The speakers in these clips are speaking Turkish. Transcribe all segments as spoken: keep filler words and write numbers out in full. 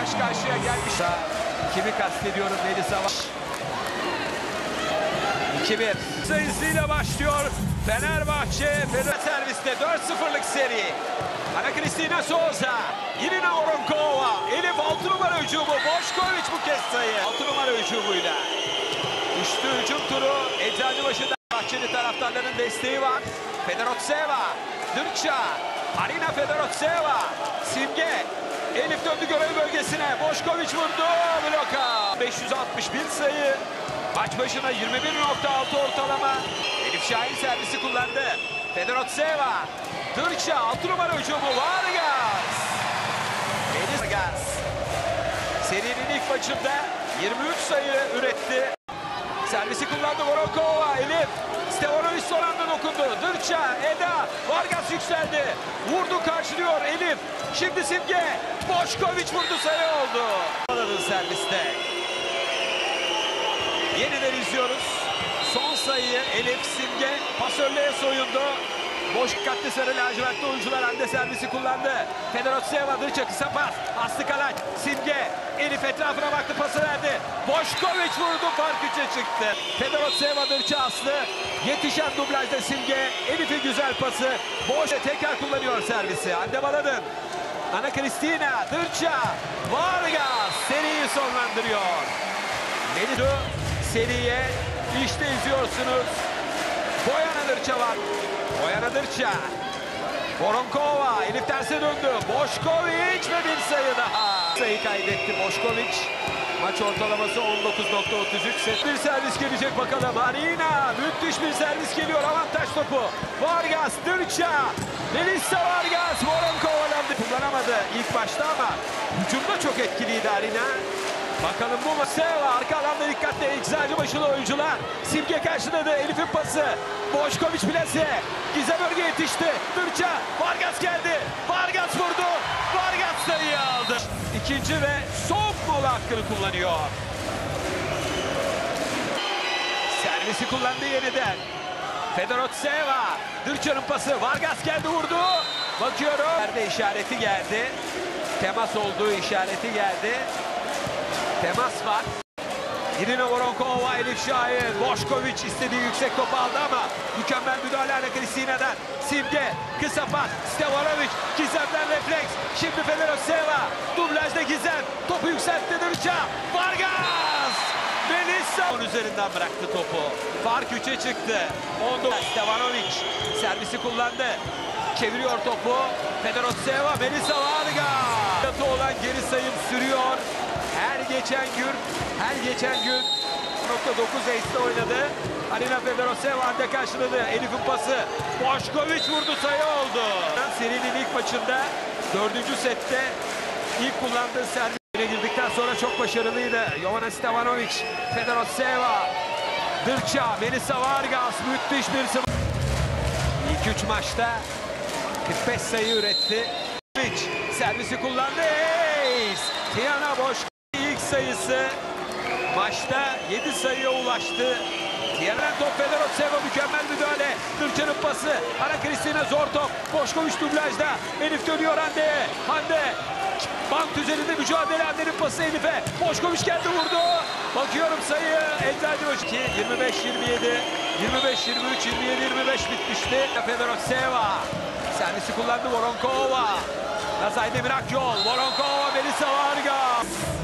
karşı karşıya gelmiş. Kimi kastediyorum? Melisa var. iki bir sayısıyla başlıyor Fenerbahçe. Fener serviste dört sıfırlık seri. Ana Cristina Souza, Irina Voronkova, Elif altı numara hücumu, Boşkoviç bu kez sayı. altı numara hücumuyla. Üçlü hücum turu Eczacıbaşı'da. Bahçeli taraftarların desteği var. Fedorovtseva, Dırça, Arina Fedorovtseva, Simge, Elif döndü görev bölgesine. Boşkoviç vurdu, bloka. beş yüz altmış bir sayı. Maç başına yirmi bir nokta altı ortalama. Elif Şahin servisi kullandı. Fedorovtseva, Dırça, altı numara hücumu, Vargas. Elif Vargas. Serinin ilk maçında yirmi üç sayı üretti. Servisi kullandı Voronkova, Elif. Stevanovic son anda dokundu. Dırça, Eda, Vargas yükseldi. Vurdu, karşılıyor Elif. Şimdi Simge, Boşkoviç vurdu, sayı oldu. Serviste. Yeniden izliyoruz. Son sayıyı Elif, Simge pasörlüğe soyundu. Boş dikkatli sarı lacivertli oyuncular anda servisi kullandı. Fedorovtseva, Dırça kısa pas. Aslı Kalaç, Simge, Elif etrafına baktı, pası verdi. Boşkoviç vurdu, fark üçe çıktı. Fedorovtseva, Dırça, Aslı. Yetişen dublajda Simge, Elif'in güzel pası. Boş tekrar kullanıyor servisi. Hande Baladın, Ana Cristina, Dırça, Vargas seriyi sonlandırıyor. Melisa seriye işte izliyorsunuz. Boyana Dırça var. Boyana Dırça. Voronkova, Elif terse döndü. Boşkoviç ve bir sayı daha. Sayı kaydetti Boşkoviç. Maç ortalaması on dokuz nokta otuz üç. Bir servis gelecek bakalım. Arina, müthiş bir servis geliyor. Avantaj topu. Vargas, Dırça. Melisa Vargas, Voronkova'dan kullanamadı ilk başta ama hücumda çok etkiliydi Arina. Bakalım bu Seva arka alanda dikkatle Eczacıbaşılı oyuncular. Simge karşıladı, Elif'in pası. Boşkoviç plase. Gizem Örge yetişti. Dırça, Vargas geldi. Vargas vurdu. Vargas sayıyı aldı. İkinci ve son mola hakkını kullanıyor. Servisi kullandı yeniden. Fedorovtseva, Dırça'nın pası. Vargas geldi, vurdu. Bakıyorum. Nerede işareti geldi. Temas olduğu işareti geldi. Temas var. Irina Voronkova, Elif Şahin. Boşkoviç istediği yüksek topu aldı ama mükemmel müdahale Ana Cristina'dan. Simge, kısa pas. Stevanovic, Gizem'den refleks. Şimdi Fedorovtseva, dublajda Gizem. Topu yükseltti Dırça. Vargas! Melisa onun üzerinden bıraktı topu. Fark üçe çıktı. on dokuz. Stevanovic servisi kullandı. Çeviriyor topu. Fedorovtseva, Melisa Vargas. Yatı olan geri sayım sürüyor. Her geçen gün, her geçen gün nokta dokuz ace'de oynadı. Arina Fedorovtseva anda karşıladı. Elif'in pası. Boşkoviç vurdu, sayı oldu. Serinin ilk maçında dördüncü sette ilk kullandığı servise girdikten sonra çok başarılıydı. Jovana Stevanovic, Fedorovtseva, Dırça, Melisa Vargas müthiş bir sıvı. İlk üç maçta kırk beş sayı üretti. Servisi kullandı. Ace. Tiana Boşkoviç ilk sayısı. Maçta yedi sayıya ulaştı. Diğerden top Fedorovtseva, mükemmel müdahale. Dırça'nın pası. Ana Cristina zor top. Boşkoviç dublajda. Elif dönüyor Hande'ye. Hande. Bant üzerinde mücadele. Hande'nin pası Elif'e. Boşkoviç geldi, vurdu. Bakıyorum sayı. Eczacıbaşı yirmi beş yirmi yedi. yirmi beş yirmi üç, yirmi yedi yirmi beş bitmişti. Fedorovtseva. Servisi kullandı Voronkova. Nazay Demir Akyol. Voronkova, Melisa Vargas.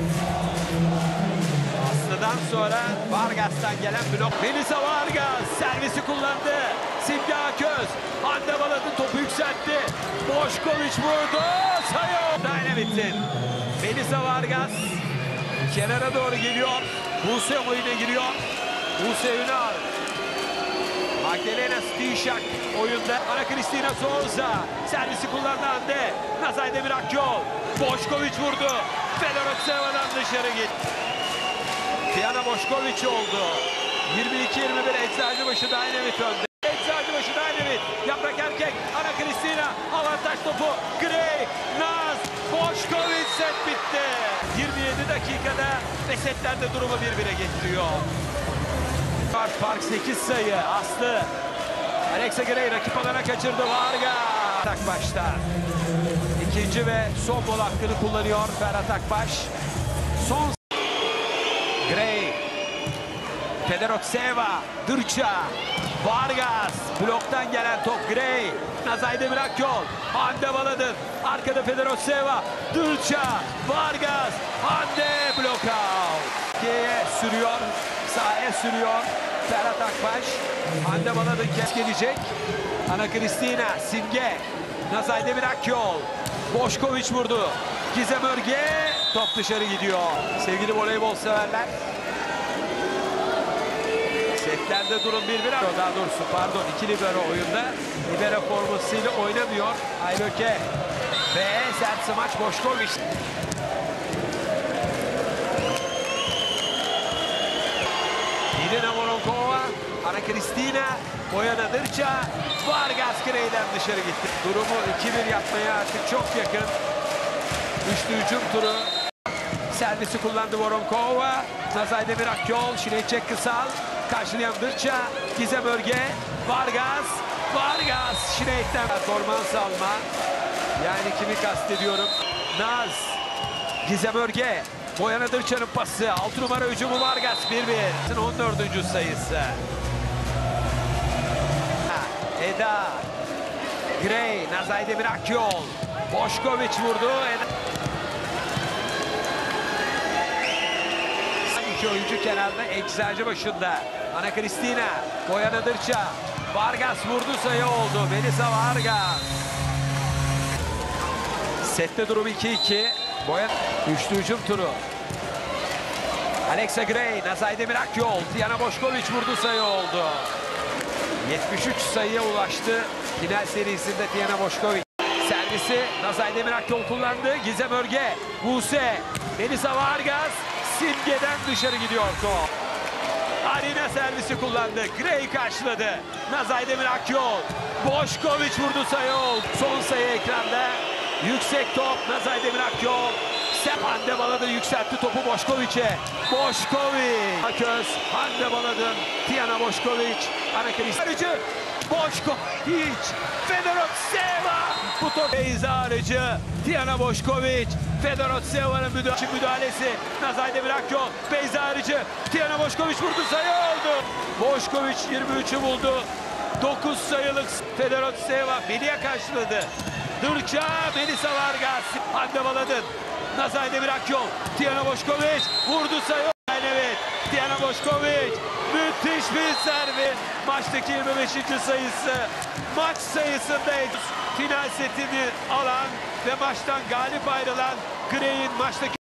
Aslı'dan sonra Vargas'tan gelen blok. Melisa Vargas servisi kullandı. Simge Aköz. Hande Baladın topu yükseltti. Boşkoviç vurdu. Sayı. Dynamit'in. Melisa Vargas kenara doğru geliyor. Buse oyuna giriyor. Buse Ünal. Magdalena Stişak oyunda. Ana Cristina Souza servisi kullandı Hande. Nazay Demir Akyol. Boşkoviç vurdu. Fedorovtseva'dan dışarı gitti. Tiana Boşkoviç oldu. yirmi iki yirmi bir Eczacıbaşı Dynamit önde. Eczacıbaşı Dynamit. Yaprak Erkek. Ana Cristina. Avantaj topu. Grey. Naz. Boşkoviç, set bitti. yirmi yedi dakikada ve setlerde durumu bir bire getiriyor. Fark sekiz sayı. Aslı. Alexa Grey rakip alana kaçırdı. Vargas. Tak başta. İkinci ve son gol hakkını kullanıyor Ferhat Akbaş. Son Gray, Federotseva, Dırça, Vargas, bloktan gelen top Gray, Nazay Demir Akyol, Hande Baladın, arkada Federotseva, Dırça, Vargas, Hande blokout. G'ye sürüyor, sahaya sürüyor Ferhat Akbaş. Hande Baladın kes gelecek. Ana Kristina, Simge, Nazay Demir Akyol, Boşkoviç vurdu. Gizem Örge, top dışarı gidiyor. Sevgili voleybol severler. Setlerde durum bir bir. Daha doğrusu pardon iki libero oyunda. Libero formasıyla oynamıyor Ayböke. Ve sert smaç Boşkoviç. Irina Voronkova, Ana Kristina, Boyana Dırça, Vargas Gray'den dışarı gitti. Durumu iki bir yapmaya artık çok yakın. Üçlü hücum turu. Servisi kullandı Voronkova. Nazay Demir Akyol, Şineyçek Kısal. Karşılayan Dırça, Gizem Örge, Vargas, Vargas, Şineyç'ten performans alma. Yani kimi kastediyorum? Naz, Gizem Örge, Boyana Dırça'nın pası, altı numara hücumu Vargas bir bir. on dördüncü sayısı. Eda, Gray, Nazay Demir Akyol, Boşkoviç vurdu. Eda. İki oyuncu kenarda, Eczacı başında. Ana Kristina, Boyana Dırça, Vargas vurdu, sayı oldu. Melisa Vargas. Sette durum iki iki. Boyan üçlü hücum turu. Alexa Gray, Nazay Demir Akyol, Tijana Boşkoviç vurdu, sayı oldu. yetmiş üç sayıya ulaştı final serisinde Tijana Boşkoviç. Servisi Nazay Demir Akyol kullandı. Gizem Örge, Buse, Melisa Vargas, Simge'den dışarı gidiyor top. Arina servisi kullandı. Gray karşıladı. Nazay Demir Akyol, Boşkoviç vurdu, sayı oldu. Son sayı ekranda. Yüksek top Nazay Demir Akyol. Hande Baladın yükseltti topu Boşkoviç'e. Boşkoviç. Aköz, Hande Baladın, Tijana Boşkoviç. Ana Kristina. Boşkoviç. Federotseva. Bu top Beyza Arıcı. Tijana Boşkoviç. Federotseva'nın müdahalesi. Nazay Demir Akyol. Beyza Arıcı. Tijana Boşkoviç vurdu, sayı oldu. Boşkoviç yirmi üçü buldu. dokuz sayılık Federotseva Melia karşıladı. Dırça, Melisa Vargas, Hande Baladın, Nazay Demir Akyol, Tijana Boşkoviç vurdu, sayı. Evet, Tijana Boşkoviç müthiş bir servis. Maçtaki yirmi beşinci sayısı. Maç sayısında final setini alan ve maçtan galip ayrılan Gray'in maçtaki